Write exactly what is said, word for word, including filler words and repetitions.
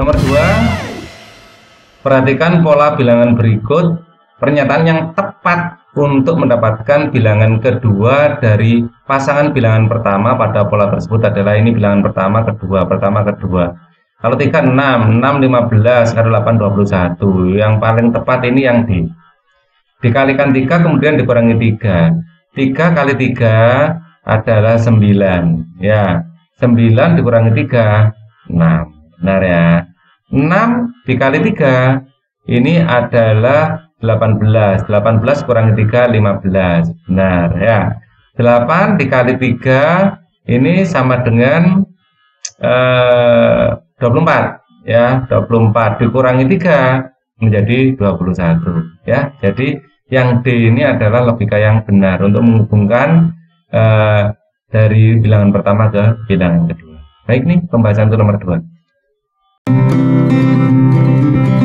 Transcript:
Nomor dua, perhatikan pola bilangan berikut. Pernyataan yang tepat untuk mendapatkan bilangan kedua dari pasangan bilangan pertama pada pola tersebut adalah ini bilangan pertama, kedua, pertama, kedua. Kalau tiga, enam, enam, lima belas, delapan, dua puluh satu. Yang paling tepat ini yang D. Dikalikan tiga kemudian dikurangi tiga. tiga kali tiga adalah sembilan. Ya, sembilan dikurangi tiga, enam. Benar ya. enam dikali tiga ini adalah delapan belas. delapan belas kurangi tiga, lima belas. Benar ya. delapan dikali tiga ini sama dengan eh, dua puluh empat ya. dua puluh empat dikurangi tiga menjadi dua puluh satu ya. Jadi yang D ini adalah logika yang benar untuk menghubungkan eh, dari bilangan pertama ke bilangan kedua. Baik nih pembahasan itu nomor dua.